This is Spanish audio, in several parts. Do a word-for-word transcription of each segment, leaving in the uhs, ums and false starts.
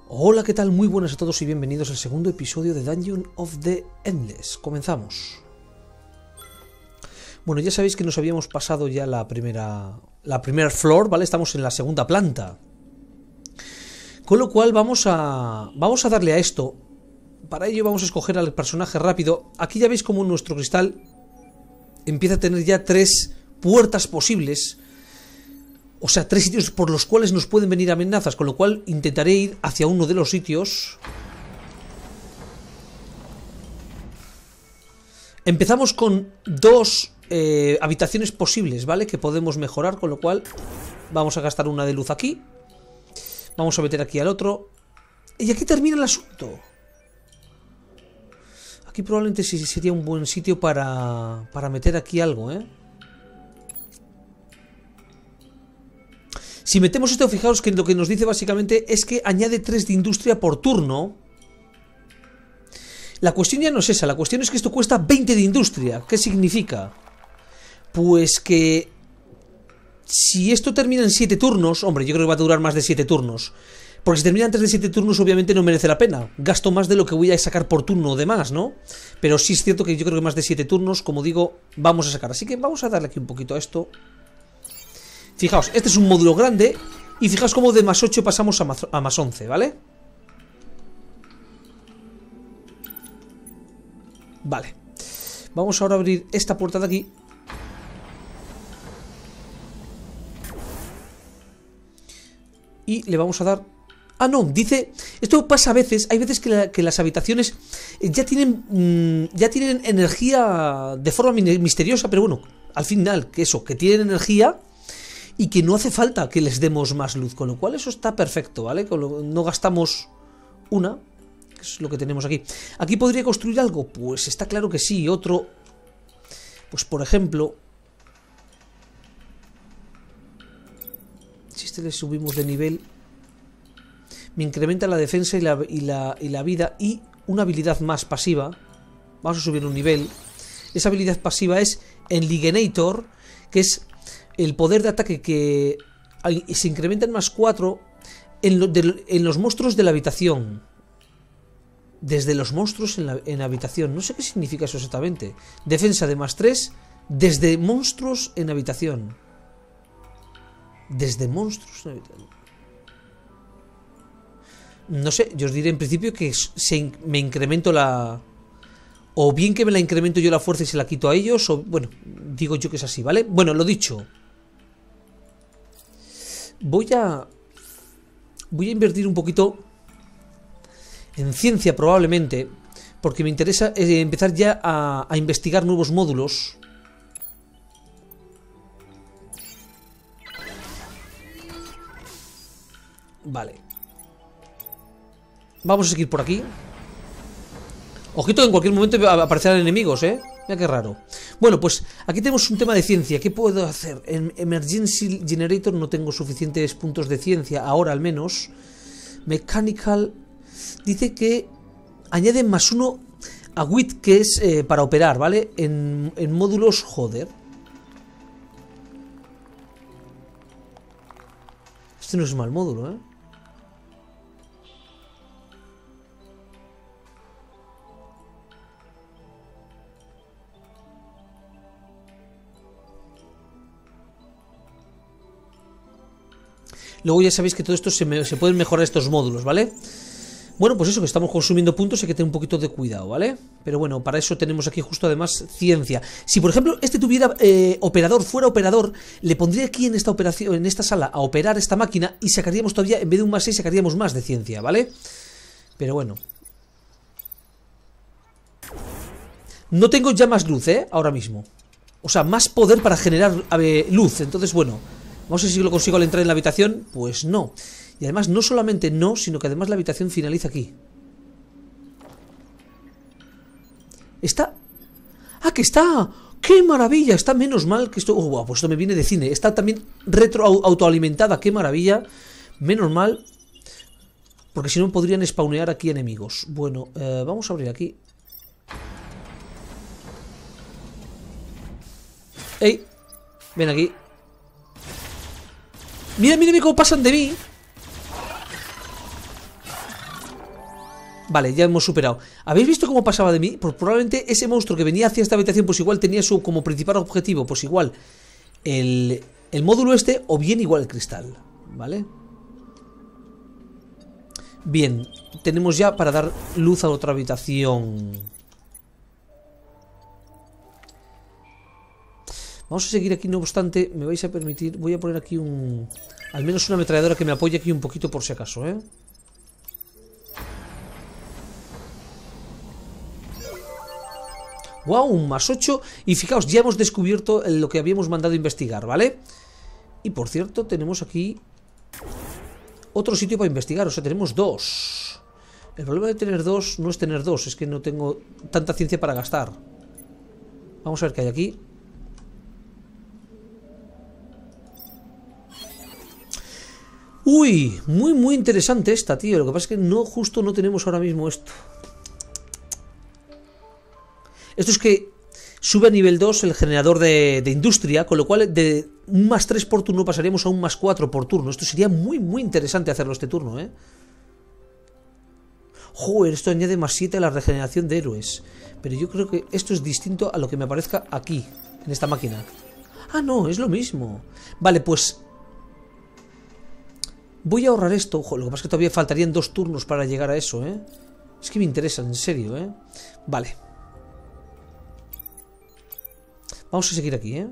Hola, ¿qué tal? Muy buenas a todos y bienvenidos al segundo episodio de Dungeon of the Endless. Comenzamos. Bueno, ya sabéis que nos habíamos pasado ya la primera la primera floor, ¿vale? Estamos en la segunda planta. Con lo cual vamos a vamos a darle a esto. Para ello vamos a escoger al personaje rápido. Aquí ya veis como nuestro cristal empieza a tener ya tres puertas posibles. O sea, tres sitios por los cuales nos pueden venir amenazas, con lo cual intentaré ir hacia uno de los sitios. Empezamos con dos eh, habitaciones posibles, ¿vale? Que podemos mejorar, con lo cual vamos a gastar una de luz aquí. Vamos a meter aquí al otro. Y aquí termina el asunto. Aquí probablemente sí sería un buen sitio para, para meter aquí algo, ¿eh? Si metemos esto, fijaos que lo que nos dice básicamente es que añade tres de industria por turno. La cuestión ya no es esa, la cuestión es que esto cuesta veinte de industria. ¿Qué significa? Pues que si esto termina en siete turnos, hombre, yo creo que va a durar más de siete turnos. Porque si termina antes de siete turnos, obviamente no merece la pena. Gasto más de lo que voy a sacar por turno o demás, ¿no? Pero sí es cierto que yo creo que más de siete turnos, como digo, vamos a sacar. Así que vamos a darle aquí un poquito a esto. Fijaos, este es un módulo grande. Y fijaos cómo de más ocho pasamos a más, a más once, ¿vale? Vale. Vamos ahora a abrir esta puerta de aquí. Y le vamos a dar... Ah, no, dice... Esto pasa a veces. Hay veces que, la, que las habitaciones ya tienen... Mmm, ya tienen energía de forma misteriosa. Pero bueno, al final, que eso, que tienen energía... Y que no hace falta que les demos más luz. Con lo cual eso está perfecto, ¿vale? Con lo, no gastamos una. Que es lo que tenemos aquí. ¿Aquí podría construir algo? Pues está claro que sí. Otro... Pues por ejemplo... Si este le subimos de nivel... Me incrementa la defensa y la, y la, y la vida. Y una habilidad más pasiva. Vamos a subir un nivel. Esa habilidad pasiva es Enligenator. Que es... el poder de ataque que se incrementa en más cuatro en, lo, de, en los monstruos de la habitación. Desde los monstruos en la, en la habitación. No sé qué significa eso exactamente. Defensa de más tres desde monstruos en habitación. Desde monstruos en habitación. No sé, yo os diré en principio que se, me incremento la... O bien que me la incremento yo la fuerza y se la quito a ellos. O bueno, digo yo que es así, ¿vale? Bueno, lo dicho. Voy a... Voy a invertir un poquito en ciencia probablemente, porque me interesa eh, empezar ya a, a investigar nuevos módulos. Vale. Vamos a seguir por aquí. Ojito, en cualquier momento aparecerán enemigos, ¿eh? Mira qué raro. Bueno, pues aquí tenemos un tema de ciencia. ¿Qué puedo hacer? En Emergency Generator no tengo suficientes puntos de ciencia, ahora al menos. Mechanical... Dice que añade más uno a W I T, que es eh, para operar, ¿vale? En, en módulos, joder. Este no es mal módulo, ¿eh? Luego ya sabéis que todo esto se, me, se pueden mejorar estos módulos, ¿vale? Bueno, pues eso, que estamos consumiendo puntos, hay que tener un poquito de cuidado, ¿vale? Pero bueno, para eso tenemos aquí justo además ciencia. Si por ejemplo este tuviera eh, operador, fuera operador, le pondría aquí en esta operación, en esta sala, a operar esta máquina y sacaríamos todavía, en vez de un más seis, sacaríamos más de ciencia, ¿vale? Pero bueno. No tengo ya más luz, ¿eh? Ahora mismo. O sea, más poder para generar ver, luz, entonces bueno... Vamos a ver si lo consigo al entrar en la habitación. Pues no. Y además no solamente no, sino que además la habitación finaliza aquí. Está... ¡Ah, que está! ¡Qué maravilla! Está menos mal que esto... Oh, wow, pues esto me viene de cine. Está también retro autoalimentada. ¡Qué maravilla! Menos mal. Porque si no podrían spawnear aquí enemigos. Bueno, eh, vamos a abrir aquí. ¡Ey! Ven aquí. Mira, mira, mira cómo pasan de mí. Vale, ya hemos superado. ¿Habéis visto cómo pasaba de mí? Pues probablemente ese monstruo que venía hacia esta habitación, pues igual tenía su como principal objetivo, pues igual el, el módulo este, o bien igual el cristal. ¿Vale? Bien, tenemos ya para dar luz a otra habitación. Vamos a seguir aquí, no obstante, me vais a permitir, voy a poner aquí un... al menos una ametralladora que me apoye aquí un poquito por si acaso, ¿eh? ¡Wow! Un más ocho. Y fijaos, ya hemos descubierto lo que habíamos mandado a investigar, ¿vale? Y por cierto, tenemos aquí otro sitio para investigar, o sea, tenemos dos. El problema de tener dos no es tener dos, es que no tengo tanta ciencia para gastar. Vamos a ver qué hay aquí. Uy, muy muy interesante esta, tío. Lo que pasa es que no, justo no tenemos ahora mismo esto. Esto es que sube a nivel dos el generador de, de industria, con lo cual de un más tres por turno pasaríamos a un más cuatro por turno. Esto sería muy muy interesante hacerlo este turno, ¿eh? Joder, esto añade más siete a la regeneración de héroes. Pero yo creo que esto es distinto a lo que me aparezca aquí, en esta máquina. Ah, no, es lo mismo. Vale, pues voy a ahorrar esto. Ojo, lo que pasa es que todavía faltarían dos turnos para llegar a eso, ¿eh? Es que me interesa, en serio, ¿eh? Vale. Vamos a seguir aquí, ¿eh?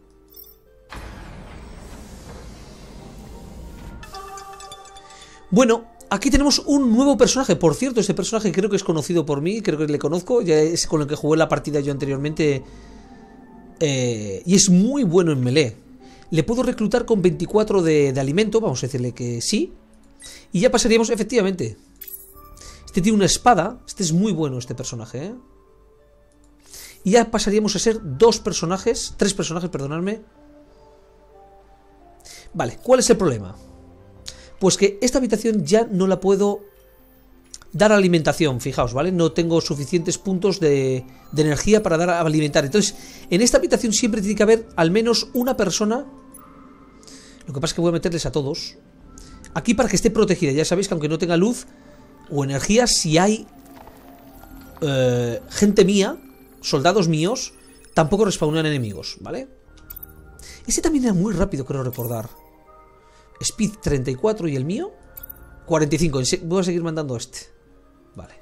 Bueno, aquí tenemos un nuevo personaje. Por cierto, este personaje creo que es conocido por mí. Creo que le conozco. Ya es con el que jugué la partida yo anteriormente. Eh, y es muy bueno en melee. Le puedo reclutar con veinticuatro de, de alimento. Vamos a decirle que sí. Y ya pasaríamos, efectivamente. Este tiene una espada. Este es muy bueno, este personaje, ¿eh? Y ya pasaríamos a ser dos personajes. Tres personajes, perdonadme. Vale, ¿cuál es el problema? Pues que esta habitación ya no la puedo dar alimentación, fijaos, ¿vale? No tengo suficientes puntos de, de energía para dar a alimentar. Entonces, en esta habitación siempre tiene que haber al menos una persona. Lo que pasa es que voy a meterles a todos aquí para que esté protegida. Ya sabéis que aunque no tenga luz o energía, si hay eh, gente mía, soldados míos, tampoco respawnan enemigos, ¿vale? Ese también era muy rápido, creo recordar. Speed treinta y cuatro y el mío cuarenta y cinco. Voy a seguir mandando este. Vale.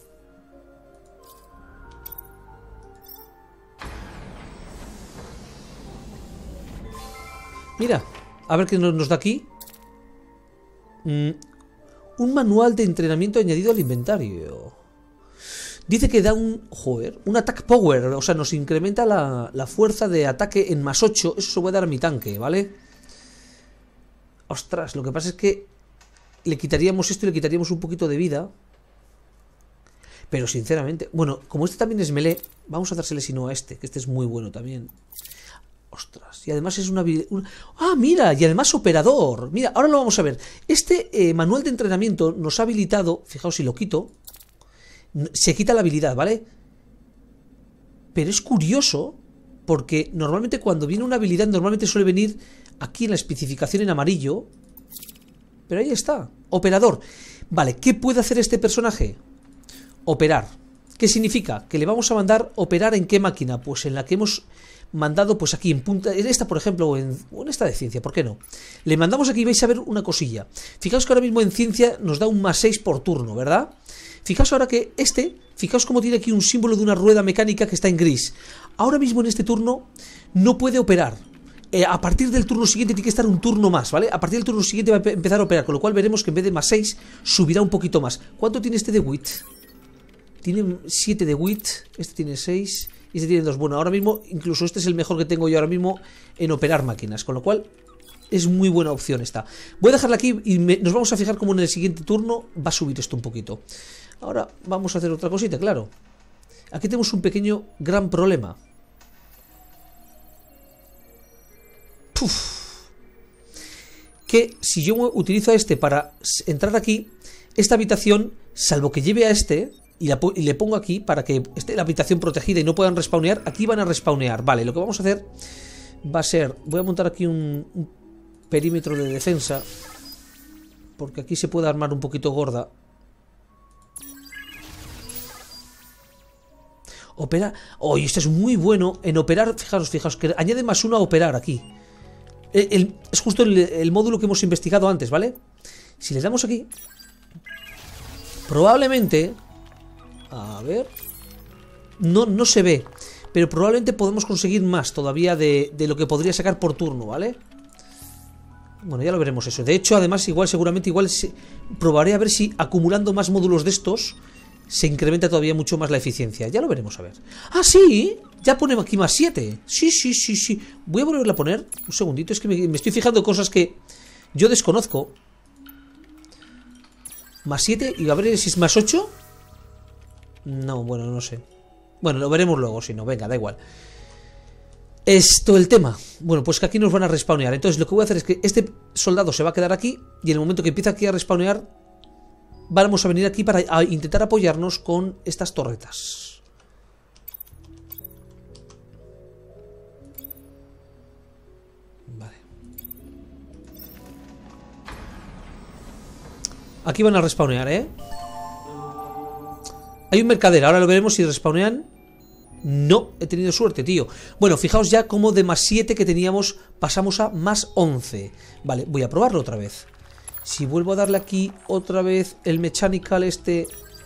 Mira, a ver qué nos da aquí. Mm, un manual de entrenamiento añadido al inventario. Dice que da un... Joder, un attack power. O sea, nos incrementa la, la fuerza de ataque en más ocho. Eso se puede dar a mi tanque, ¿vale? Ostras, lo que pasa es que le quitaríamos esto y le quitaríamos un poquito de vida. Pero sinceramente... Bueno, como este también es melee, vamos a dársele si no a este, que este es muy bueno también. Ostras, y además es una... una... ¡Ah, mira! Y además operador. Mira, ahora lo vamos a ver. Este eh, manual de entrenamiento nos ha habilitado... Fijaos si lo quito... Se quita la habilidad, ¿vale? Pero es curioso porque normalmente cuando viene una habilidad normalmente suele venir aquí en la especificación en amarillo. Pero ahí está, operador. Vale, ¿qué puede hacer este personaje? Operar. ¿Qué significa? Que le vamos a mandar operar en qué máquina. Pues en la que hemos mandado, pues aquí en punta, en esta por ejemplo, o en, o en esta de ciencia, ¿por qué no? Le mandamos aquí, vais a ver una cosilla. Fijaos que ahora mismo en ciencia nos da un más seis por turno, ¿verdad? Fijaos ahora que este, fijaos cómo tiene aquí un símbolo de una rueda mecánica que está en gris. Ahora mismo en este turno no puede operar. Eh, a partir del turno siguiente tiene que estar un turno más, ¿vale? A partir del turno siguiente va a empezar a operar, con lo cual veremos que en vez de más seis subirá un poquito más. ¿Cuánto tiene este de wit? Tiene siete de wit, este tiene seis y este tiene dos. Bueno, ahora mismo incluso este es el mejor que tengo yo ahora mismo en operar máquinas, con lo cual es muy buena opción esta. Voy a dejarla aquí y me, nos vamos a fijar cómo en el siguiente turno va a subir esto un poquito. Ahora vamos a hacer otra cosita, claro. Aquí tenemos un pequeño gran problema. Puf. Que si yo utilizo a este para entrar aquí, esta habitación, salvo que lleve a este y, la, y le pongo aquí para que esté la habitación protegida y no puedan respawnear, aquí van a respawnear. Vale, lo que vamos a hacer va a ser, voy a montar aquí un, un perímetro de defensa, porque aquí se puede armar un poquito gorda. Opera... Oh, y este es muy bueno en operar. Fijaros, fijaos, que añade más uno a operar aquí. El, el, es justo el, el módulo que hemos investigado antes, ¿vale? Si le damos aquí... Probablemente... A ver... No, no se ve. Pero probablemente podemos conseguir más todavía de, de lo que podría sacar por turno, ¿vale? Bueno, ya lo veremos eso. De hecho, además, igual, seguramente, igual se, probaré a ver si acumulando más módulos de estos se incrementa todavía mucho más la eficiencia. Ya lo veremos, a ver. ¡Ah, sí! Ya pone aquí más siete. Sí, sí, sí, sí. Voy a volverla a poner. Un segundito, es que me, me estoy fijando en cosas que yo desconozco. Más siete, y a ver si es más ocho. No, bueno, no sé. Bueno, lo veremos luego, si no, venga, da igual. Esto, el tema. Bueno, pues que aquí nos van a respawnear. Entonces lo que voy a hacer es que este soldado se va a quedar aquí. Y en el momento que empiece aquí a respawnear, vamos a venir aquí para a intentar apoyarnos con estas torretas. Vale. Aquí van a respawnear, ¿eh? Hay un mercader, ahora lo veremos si respawnean. No, he tenido suerte, tío. Bueno, fijaos ya cómo de más siete que teníamos pasamos a más once. Vale, voy a probarlo otra vez. Si vuelvo a darle aquí otra vez el mechanical este...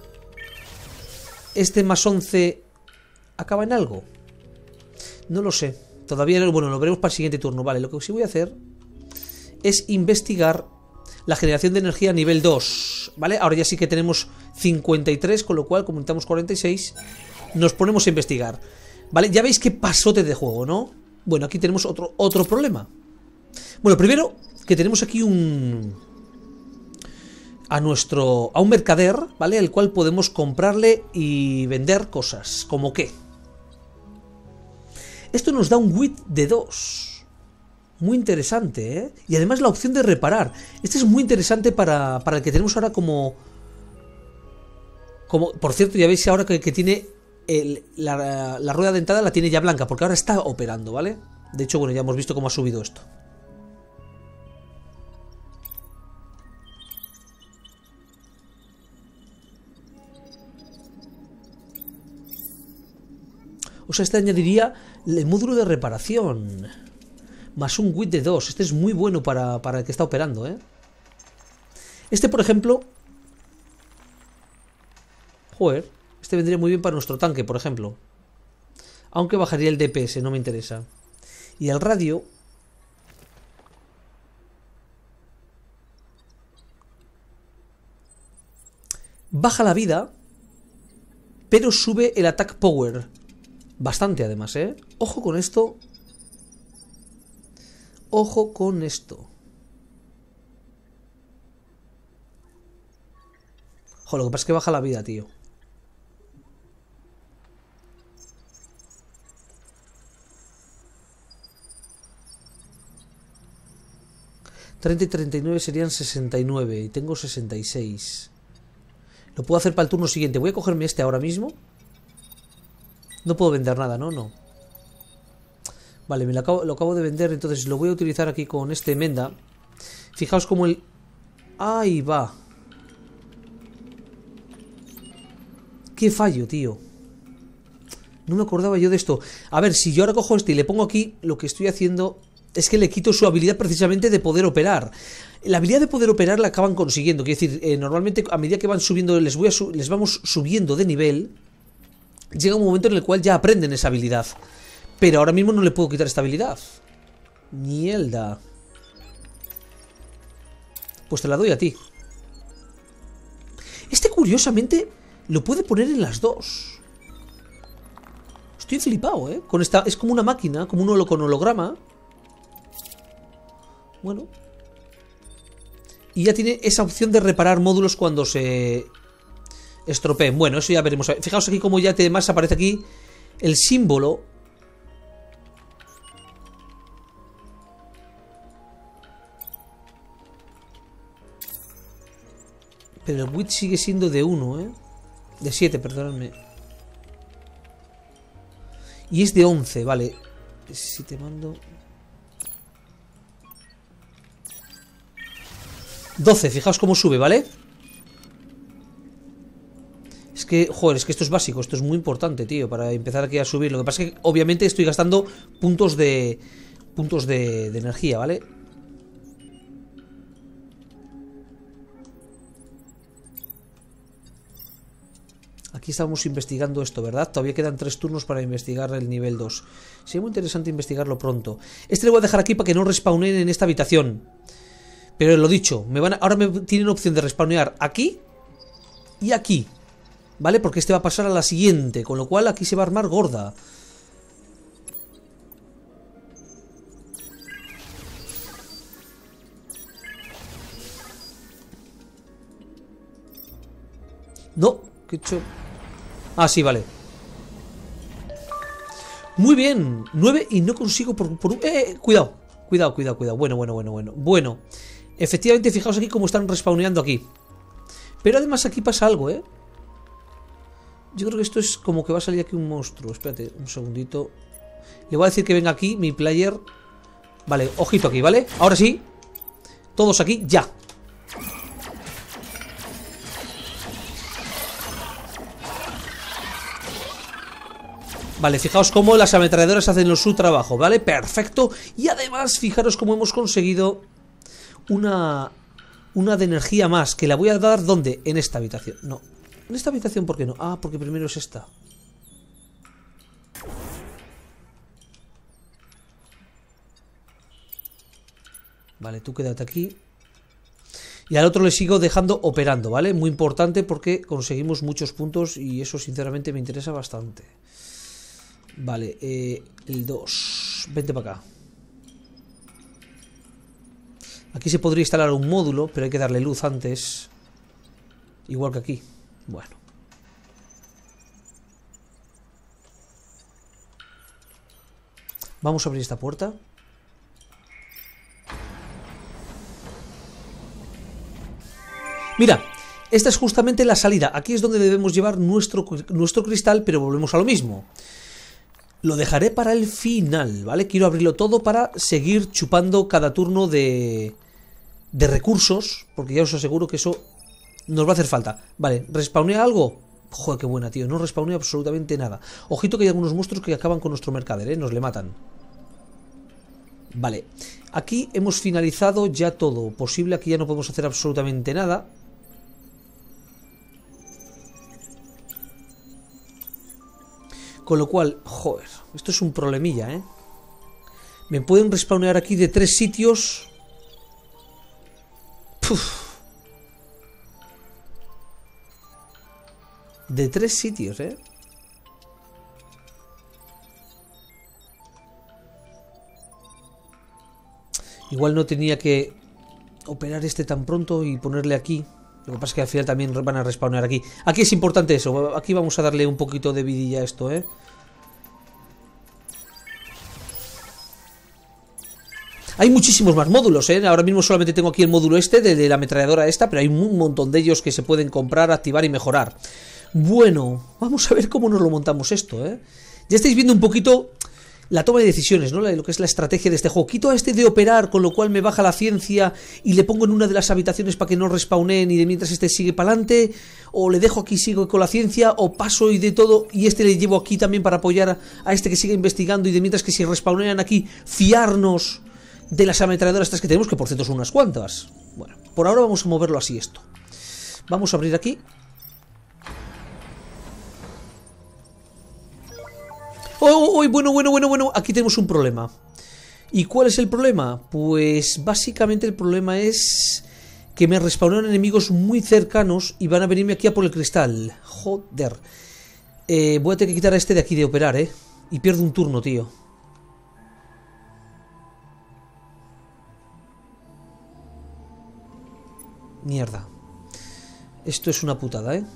Este más once... ¿Acaba en algo? No lo sé. Todavía no... Bueno, lo veremos para el siguiente turno. Vale, lo que sí voy a hacer es investigar la generación de energía a nivel dos. ¿Vale? Ahora ya sí que tenemos cincuenta y tres, con lo cual, como necesitamos cuarenta y seis... Nos ponemos a investigar. Vale, ya veis qué pasote de juego, ¿no? Bueno, aquí tenemos otro, otro problema. Bueno, primero que tenemos aquí un... A nuestro... A un mercader, ¿vale? El cual podemos comprarle y vender cosas. ¿Como qué? Esto nos da un width de dos. Muy interesante, ¿eh? Y además la opción de reparar. Este es muy interesante para, para el que tenemos ahora como... Como... Por cierto, ya veis ahora que, que tiene... El, la, la rueda dentada la tiene ya blanca, porque ahora está operando, ¿vale? De hecho, bueno, ya hemos visto cómo ha subido esto. O sea, este añadiría el módulo de reparación. Más un width de dos. Este es muy bueno para, para el que está operando, ¿eh? Este, por ejemplo... Joder. Este vendría muy bien para nuestro tanque, por ejemplo. Aunque bajaría el D P S, no me interesa. Y el radio... Baja la vida, pero sube el attack power. Bastante, además, ¿eh? Ojo con esto. Ojo con esto. Joder, lo que pasa es que baja la vida, tío. treinta y treinta y nueve serían sesenta y nueve. Y tengo sesenta y seis. Lo puedo hacer para el turno siguiente. Voy a cogerme este ahora mismo. No puedo vender nada, ¿no? No. Vale, me lo acabo, lo acabo de vender. Entonces lo voy a utilizar aquí con este Menda. Fijaos como el... Ahí va. Qué fallo, tío. No me acordaba yo de esto. A ver, si yo ahora cojo este y le pongo aquí, lo que estoy haciendo... Es que le quito su habilidad precisamente de poder operar. La habilidad de poder operar la acaban consiguiendo. Quiero decir, eh, normalmente a medida que van subiendo, les, voy a su les vamos subiendo de nivel, llega un momento en el cual ya aprenden esa habilidad. Pero ahora mismo no le puedo quitar esta habilidad. Mierda. Pues te la doy a ti. Este curiosamente lo puede poner en las dos. Estoy flipado, ¿eh? Con esta, es como una máquina, como un holo con holograma. Bueno. Y ya tiene esa opción de reparar módulos cuando se estropeen. Bueno, eso ya veremos. Fijaos aquí como ya además aparece aquí el símbolo. Pero el width sigue siendo de uno, ¿eh? De siete, perdonadme. Y es de once, vale. Si te mando... doce, fijaos cómo sube, ¿vale? Es que, joder, es que esto es básico, esto es muy importante, tío, para empezar aquí a subir. Lo que pasa es que, obviamente, estoy gastando puntos de... Puntos de, de energía, ¿vale? Aquí estamos investigando esto, ¿verdad? Todavía quedan tres turnos para investigar el nivel dos. Sería muy interesante investigarlo pronto. Este le voy a dejar aquí para que no respawnen en esta habitación. Pero lo dicho, me van a, ahora me tienen opción de respawnear aquí y aquí. ¿Vale? Porque este va a pasar a la siguiente, con lo cual aquí se va a armar gorda. No, ¿qué he hecho? Ah, sí, vale. Muy bien, nueve y no consigo por... por eh, cuidado, cuidado, cuidado, cuidado. Bueno, bueno, bueno, bueno. Bueno, efectivamente, fijaos aquí cómo están respawneando aquí. Pero además aquí pasa algo, ¿eh? Yo creo que esto es como que va a salir aquí un monstruo. Espérate, un segundito. Le voy a decir que venga aquí, mi player. Vale, ojito aquí, ¿vale? Ahora sí. Todos aquí, ya. Vale, fijaos cómo las ametralladoras hacen su trabajo, ¿vale? Perfecto. Y además, fijaros cómo hemos conseguido una... Una de energía más, que la voy a dar, ¿dónde? En esta habitación. No. En esta habitación, ¿por qué no? Ah, porque primero es esta. Vale, tú quédate aquí. Y al otro le sigo dejando operando, ¿vale? Muy importante porque conseguimos muchos puntos y eso sinceramente me interesa bastante. Vale, eh, el dos. Vente para acá. Aquí se podría instalar un módulo, pero hay que darle luz antes. Igual que aquí. Bueno. Vamos a abrir esta puerta. Mira, esta es justamente la salida. Aquí es donde debemos llevar nuestro, nuestro cristal, pero volvemos a lo mismo. Lo dejaré para el final, ¿vale? Quiero abrirlo todo para seguir chupando cada turno de, de recursos, porque ya os aseguro que eso nos va a hacer falta. Vale, ¿respawnea algo? Joder, qué buena, tío. No respawnea absolutamente nada. Ojito que hay algunos monstruos que acaban con nuestro mercader, ¿eh? Nos le matan. Vale, aquí hemos finalizado ya todo posible. Aquí ya no podemos hacer absolutamente nada. Con lo cual, joder, esto es un problemilla, ¿eh? Me pueden respawnear aquí de tres sitios. Puf. De tres sitios, ¿eh? Igual no tenía que operar este tan pronto y ponerle aquí. Lo que pasa es que al final también van a respawnear aquí. Aquí es importante eso. Aquí vamos a darle un poquito de vidilla a esto, ¿eh? Hay muchísimos más módulos, ¿eh? Ahora mismo solamente tengo aquí el módulo este de, de la ametralladora esta, pero hay un montón de ellos que se pueden comprar, activar y mejorar. Bueno, vamos a ver cómo nos lo montamos esto, ¿eh? Ya estáis viendo un poquito la toma de decisiones, ¿no? Lo que es la estrategia de este juego. Quito a este de operar, con lo cual me baja la ciencia y le pongo en una de las habitaciones para que no respawneen y de mientras este sigue para adelante, o le dejo aquí, sigo con la ciencia, o paso y de todo, y este le llevo aquí también para apoyar a, a este que siga investigando y de mientras que si respawnean aquí, fiarnos de las ametralladoras estas que tenemos, que por cierto son unas cuantas. Bueno, por ahora vamos a moverlo así esto. Vamos a abrir aquí. Oh, oh, oh, bueno, bueno, bueno, bueno, aquí tenemos un problema. ¿Y cuál es el problema? Pues básicamente el problema es que me respawnaron enemigos muy cercanos y van a venirme aquí a por el cristal. Joder. Eh, voy a tener que quitar a este de aquí de operar, ¿eh? Y pierdo un turno, tío. Mierda. Esto es una putada, ¿eh?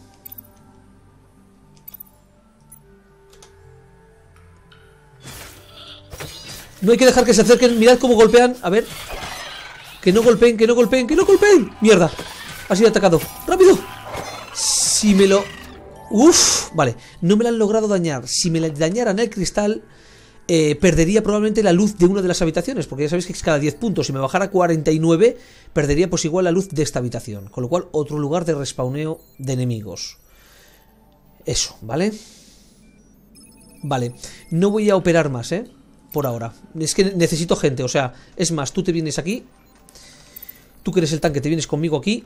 No hay que dejar que se acerquen. Mirad cómo golpean. A ver. Que no golpeen, que no golpeen, que no golpeen. Mierda. Ha sido atacado. ¡Rápido! Si me lo... Uf. Vale. No me lo han logrado dañar. Si me dañaran el cristal, eh, perdería probablemente la luz de una de las habitaciones. Porque ya sabéis que es cada diez puntos. Si me bajara a cuarenta y nueve, perdería pues igual la luz de esta habitación. Con lo cual, otro lugar de respawneo de enemigos. Eso, ¿vale? Vale, no voy a operar más, ¿eh? Por ahora. Es que necesito gente, o sea, es más, tú te vienes aquí. Tú que eres el tanque, te vienes conmigo aquí.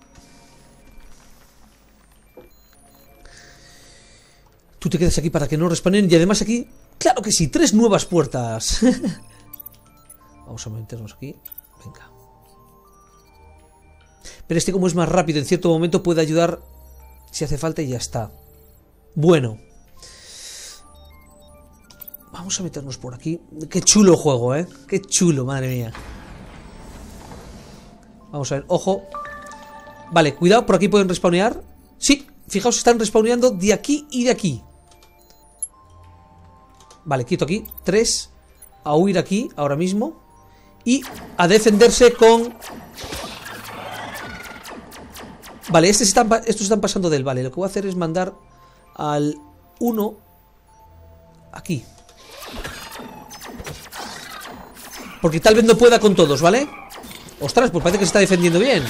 Tú te quedas aquí para que no respawnen. Y además aquí, claro que sí, tres nuevas puertas. Vamos a meternos aquí. Venga. Pero este, como es más rápido, en cierto momento puede ayudar si hace falta y ya está. Bueno. Vamos a meternos por aquí. Qué chulo juego, ¿eh? Qué chulo, madre mía. Vamos a ver, ojo. Vale, cuidado, por aquí pueden respawnear. Sí, fijaos, están respawneando de aquí y de aquí. Vale, quieto aquí. Tres. A huir aquí, ahora mismo. Y a defenderse con... Vale, estos están, estos están pasando del... Vale, lo que voy a hacer es mandar al uno aquí. Porque tal vez no pueda con todos, ¿vale? Ostras, pues parece que se está defendiendo bien.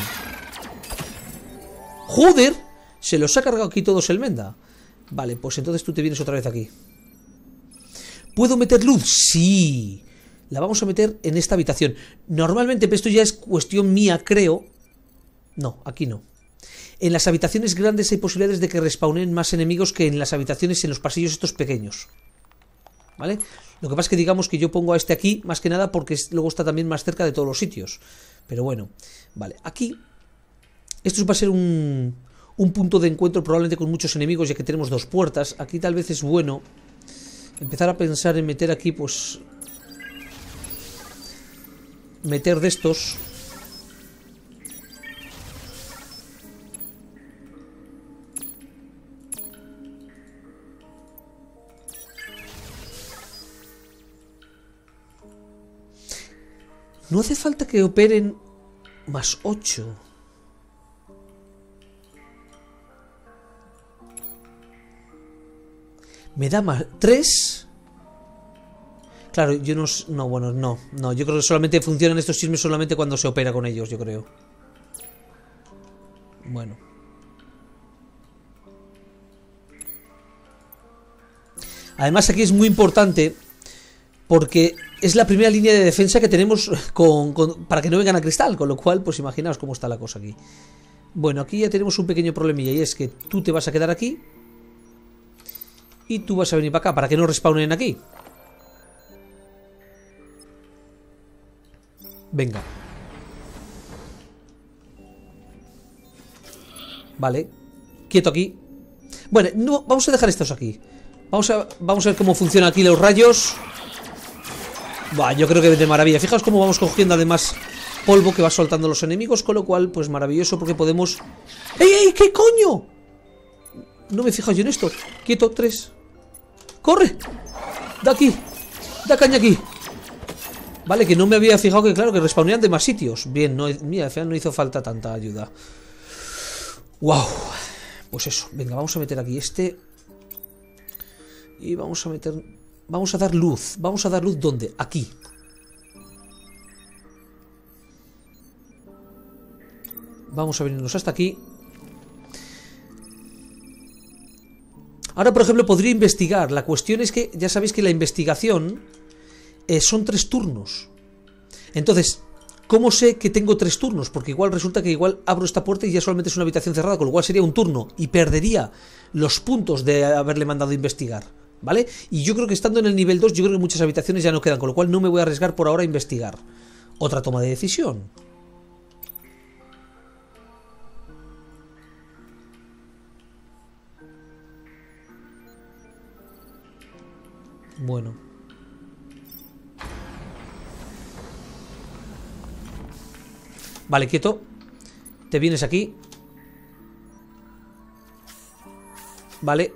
¡Joder! Se los ha cargado aquí todos el Menda. Vale, pues entonces tú te vienes otra vez aquí. ¿Puedo meter luz? Sí. La vamos a meter en esta habitación. Normalmente, pero esto ya es cuestión mía, creo. No, aquí no. En las habitaciones grandes hay posibilidades de que respawnen más enemigos que en las habitaciones en los pasillos estos pequeños. ¿Vale? Lo que pasa es que digamos que yo pongo a este aquí, más que nada porque luego está también más cerca de todos los sitios. Pero bueno, vale, aquí esto va a ser un, un punto de encuentro probablemente con muchos enemigos, ya que tenemos dos puertas. Aquí tal vez es bueno empezar a pensar en meter aquí, pues... Meter de estos... No hace falta que operen más ocho. Me da más tres. Claro, yo no... No, bueno, no. No, yo creo que solamente funcionan estos chismes solamente cuando se opera con ellos, yo creo. Bueno. Además aquí es muy importante porque es la primera línea de defensa que tenemos con, con, para que no vengan a cristal, con lo cual, pues imaginaos cómo está la cosa aquí. Bueno, aquí ya tenemos un pequeño problemilla y es que tú te vas a quedar aquí y tú vas a venir para acá, para que no respawnen aquí. Venga. Vale. Quieto aquí. Bueno, no, vamos a dejar estos aquí. Vamos a, vamos a ver cómo funcionan aquí los rayos. Buah, yo creo que de maravilla. Fijaos cómo vamos cogiendo además polvo que va soltando los enemigos, con lo cual, pues maravilloso porque podemos... ¡Ey, ey! ¿Qué coño? No me he fijado yo en esto. Quieto, tres. ¡Corre! ¡Da aquí! ¡Da caña aquí! Vale, que no me había fijado que, claro, que respawnean de más sitios. Bien, no, mira, al final no hizo falta tanta ayuda. ¡Wow! Pues eso, venga, vamos a meter aquí este. Y vamos a meter... Vamos a dar luz. Vamos a dar luz, ¿dónde? Aquí. Vamos a venirnos hasta aquí. Ahora, por ejemplo, podría investigar. La cuestión es que, ya sabéis que la investigación eh, son tres turnos. Entonces, ¿cómo sé que tengo tres turnos? Porque igual resulta que igual abro esta puerta y ya solamente es una habitación cerrada, con lo cual sería un turno y perdería los puntos de haberle mandado a investigar, ¿vale? Y yo creo que estando en el nivel dos, yo creo que muchas habitaciones ya no quedan, con lo cual no me voy a arriesgar por ahora a investigar. Otra toma de decisión. Bueno. Vale, quieto. Te vienes aquí. Vale.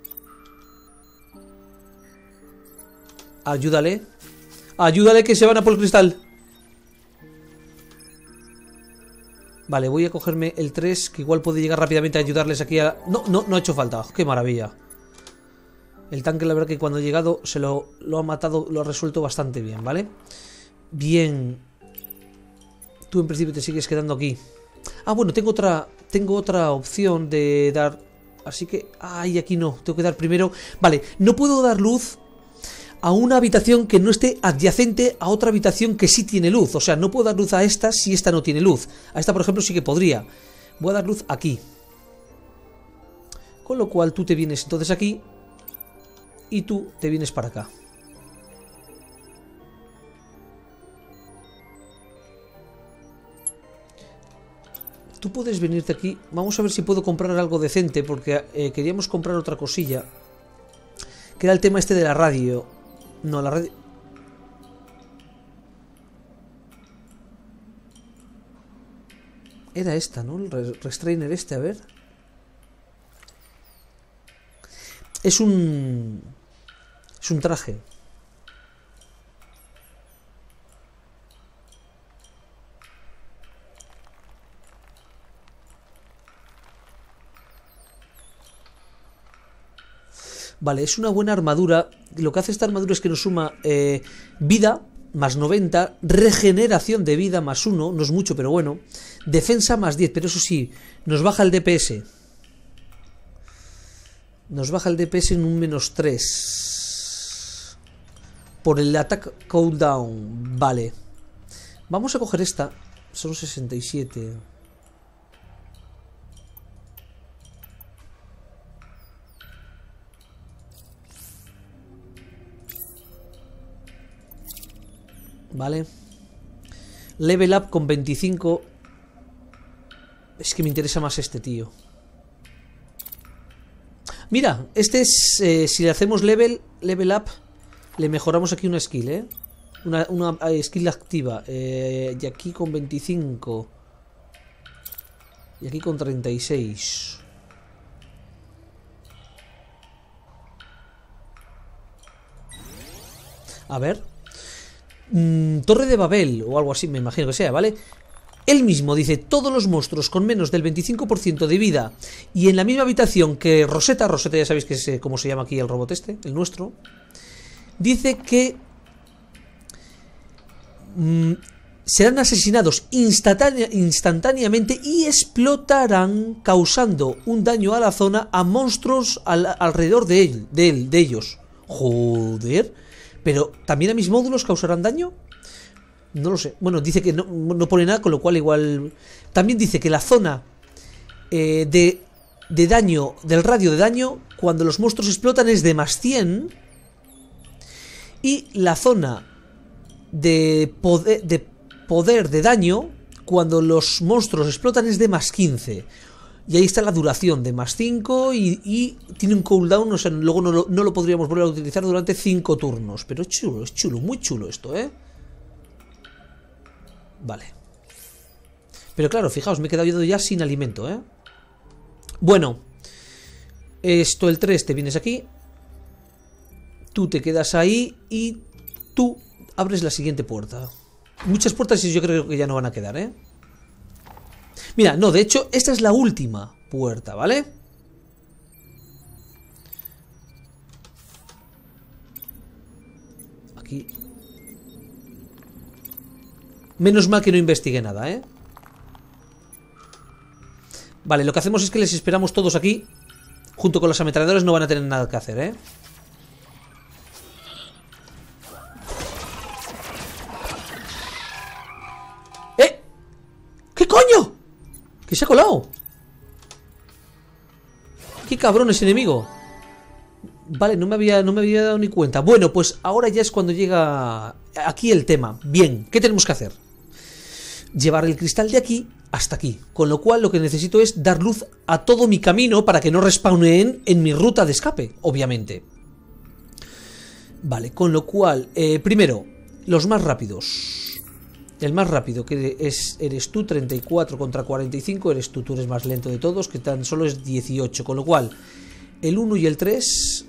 Ayúdale. Ayúdale que se van a por el cristal. Vale, voy a cogerme el tres, que igual puede llegar rápidamente a ayudarles aquí a... No, no, no ha hecho falta. Qué maravilla. El tanque, la verdad que cuando ha llegado se lo, lo ha matado, lo ha resuelto bastante bien, ¿vale? Bien. Tú en principio te sigues quedando aquí. Ah, bueno, tengo otra tengo otra opción de dar Así que... Ay, aquí no. Tengo que dar primero... Vale, no puedo dar luz a una habitación que no esté adyacente a otra habitación que sí tiene luz. O sea, no puedo dar luz a esta si esta no tiene luz. A esta, por ejemplo, sí que podría. Voy a dar luz aquí. Con lo cual tú te vienes entonces aquí y tú te vienes para acá. Tú puedes venirte aquí. Vamos a ver si puedo comprar algo decente, porque eh, queríamos comprar otra cosilla, que era el tema este de la radio. No, la radio... Era esta, ¿no? El restrainer este, a ver. Es un... Es un traje. Vale, es una buena armadura. Lo que hace esta armadura es que nos suma eh, vida, más noventa, regeneración de vida, más uno, no es mucho, pero bueno. Defensa, más diez, pero eso sí, nos baja el D P S. Nos baja el D P S en un menos tres. Por el attack cooldown, vale. Vamos a coger esta, son sesenta y siete. Vale. Level up con veinticinco. Es que me interesa más este tío. Mira, este es... Eh, si le hacemos level, level up, le mejoramos aquí una skill, ¿eh? Una, una uh, skill activa. Eh, y aquí con veinticinco. Y aquí con treinta y seis. A ver... Mm, Torre de Babel o algo así, me imagino que sea, ¿vale? Él mismo dice, todos los monstruos con menos del veinticinco por ciento de vida y en la misma habitación que Rosetta, Rosetta ya sabéis que es eh, como se llama aquí el robot este, el nuestro, dice que mm, serán asesinados instantánea, instantáneamente y explotarán, causando un daño a la zona a monstruos al, alrededor de, él, de, él, de ellos. Joder. Pero, ¿también a mis módulos causarán daño? No lo sé. Bueno, dice que no, no pone nada, con lo cual igual... También dice que la zona eh, de, de daño, del radio de daño, cuando los monstruos explotan es de más cien. Y la zona de poder, de poder de daño, cuando los monstruos explotan es de más quince. Y ahí está la duración de más cinco y, y tiene un cooldown, o sea, luego no lo, no lo podríamos volver a utilizar durante cinco turnos. Pero es chulo, es chulo, muy chulo esto, ¿eh? Vale. Pero claro, fijaos, me he quedado ya sin alimento, ¿eh? Bueno. Esto, el tres, te vienes aquí. Tú te quedas ahí y tú abres la siguiente puerta. Muchas puertas y yo creo que ya no van a quedar, ¿eh? Mira, no, de hecho, esta es la última puerta, ¿vale? Aquí. Menos mal que no investigué nada, ¿eh? Vale, lo que hacemos es que les esperamos todos aquí. Junto con los ametralladores no van a tener nada que hacer, ¿eh? ¡Eh! ¿Qué coño? ¿Qué se ha colado? ¡Qué cabrón ese enemigo! Vale, no me había, no me había dado ni cuenta. Bueno, pues ahora ya es cuando llega aquí el tema. Bien, ¿qué tenemos que hacer? Llevar el cristal de aquí hasta aquí. Con lo cual lo que necesito es dar luz a todo mi camino para que no respawneen en mi ruta de escape, obviamente. Vale, con lo cual, eh, primero, los más rápidos. El más rápido que es, eres tú, treinta y cuatro contra cuarenta y cinco, eres tú, tú eres más lento de todos, que tan solo es dieciocho, con lo cual el uno y el tres...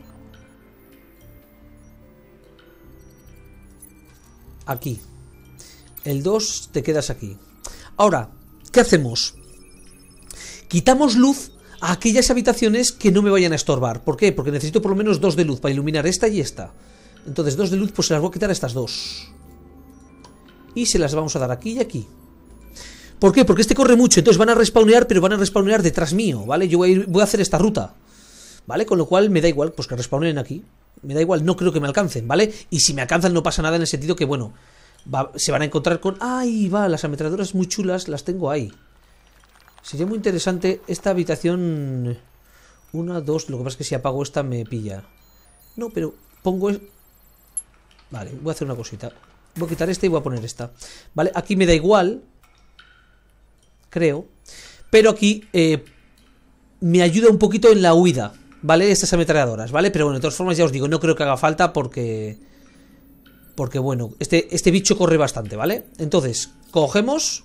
Aquí. El dos te quedas aquí. Ahora, ¿qué hacemos? Quitamos luz a aquellas habitaciones que no me vayan a estorbar. ¿Por qué? Porque necesito por lo menos dos de luz para iluminar esta y esta. Entonces dos de luz pues se las voy a quitar a estas dos. Y se las vamos a dar aquí y aquí. ¿Por qué? Porque este corre mucho, entonces van a respawnear, pero van a respawnear detrás mío, ¿vale? Yo voy a, ir, voy a hacer esta ruta, ¿vale? Con lo cual me da igual, pues que respawneen aquí. Me da igual, no creo que me alcancen, ¿vale? Y si me alcanzan no pasa nada en el sentido que, bueno, va, se van a encontrar con... ¡Ay, va! Las ametralladoras muy chulas las tengo ahí. Sería muy interesante esta habitación... Una, dos... Lo que pasa es que si apago esta me pilla. No, pero pongo... Vale, voy a hacer una cosita. Voy a quitar esta y voy a poner esta. Vale, aquí me da igual... Creo. Pero aquí eh, me ayuda un poquito en la huida, ¿vale? Estas ametralladoras, ¿vale? Pero bueno, de todas formas ya os digo, no creo que haga falta porque... Porque bueno, este, este bicho corre bastante, ¿vale? Entonces, cogemos...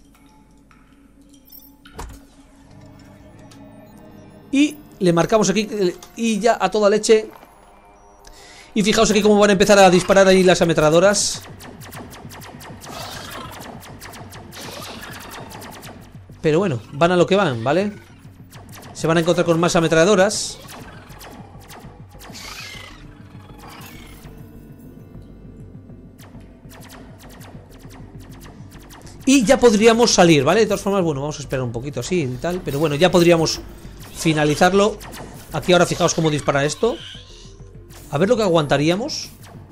Y le marcamos aquí y ya a toda leche. Y fijaos aquí cómo van a empezar a disparar ahí las ametralladoras. Pero bueno, van a lo que van, ¿vale? Se van a encontrar con más ametralladoras. Y ya podríamos salir, ¿vale? De todas formas, bueno, vamos a esperar un poquito así y tal. Pero bueno, ya podríamos finalizarlo. Aquí ahora fijaos cómo dispara esto. A ver lo que aguantaríamos.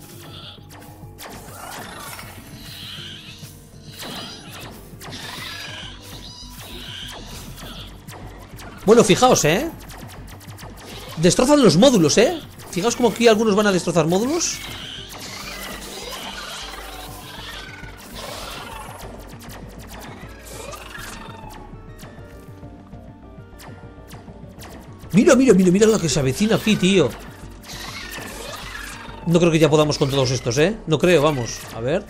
Bueno, fijaos, ¿eh? Destrozan los módulos, ¿eh? Fijaos como aquí algunos van a destrozar módulos. Mira, mira, mira, mira lo que se avecina aquí, tío. No creo que ya podamos con todos estos, ¿eh? No creo, vamos. A ver.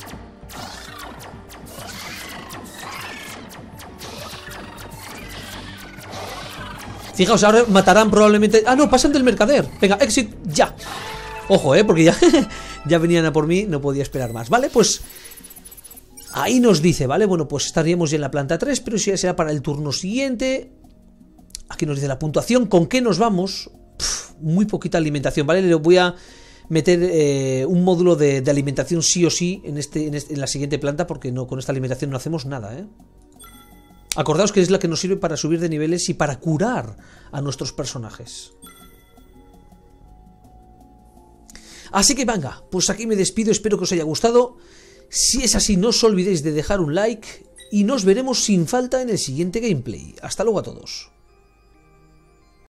Fijaos, ahora matarán probablemente... Ah, no, pasan del mercader. Venga, exit, ya. Ojo, ¿eh? Porque ya, ya venían a por mí, no podía esperar más. Vale, pues... Ahí nos dice, ¿vale? Bueno, pues estaríamos ya en la planta tres, pero eso ya será para el turno siguiente. Aquí nos dice la puntuación. ¿Con qué nos vamos? Pff, muy poquita alimentación, ¿vale? Le voy a meter eh, un módulo de, de alimentación sí o sí en, este, en, este, en la siguiente planta, porque no, con esta alimentación no hacemos nada, ¿eh? Acordaos que es la que nos sirve para subir de niveles y para curar a nuestros personajes. Así que venga, pues aquí me despido, espero que os haya gustado. Si es así, no os olvidéis de dejar un like y nos veremos sin falta en el siguiente gameplay. Hasta luego a todos.